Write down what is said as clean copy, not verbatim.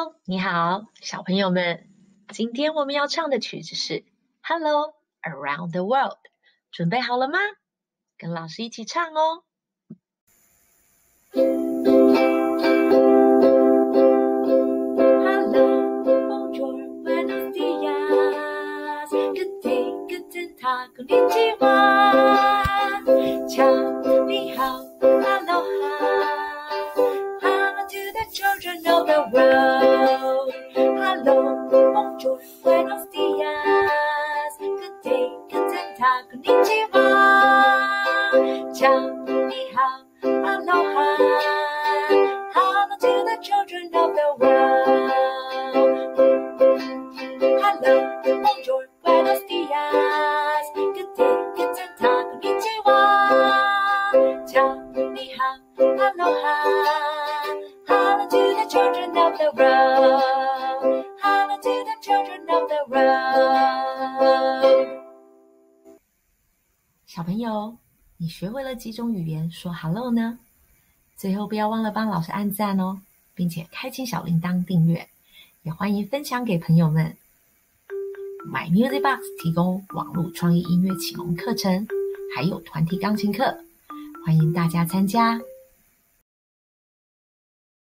Hello， 你好，小朋友们。今天我们要唱的曲子是 Hello Around the World， 准备好了吗？跟老师一起唱哦。Hello, bonjour, buenos dias. Good day, guten Tag, konnichiwa. Ciao, ni hao, aloha. Hello to the children of the world. Hello, bonjour, buenos dias. Good day, guten Tag, konnichiwa. Ciao, ni hao, aloha. Hello to the children of the world. Hello, bonjour, buenos dias. Good day, guten Tag, konnichiwa. Ciao, ni hao, aloha. Hello to the children of the world. Hello to the children of the world. 小朋友，你学会了几种语言说 Hello 呢？最后不要忘了帮老师按赞哦，并且开启小铃铛订阅，也欢迎分享给朋友们。My Music Box 提供网络创意音乐启蒙课程，还有团体钢琴课，欢迎大家参加。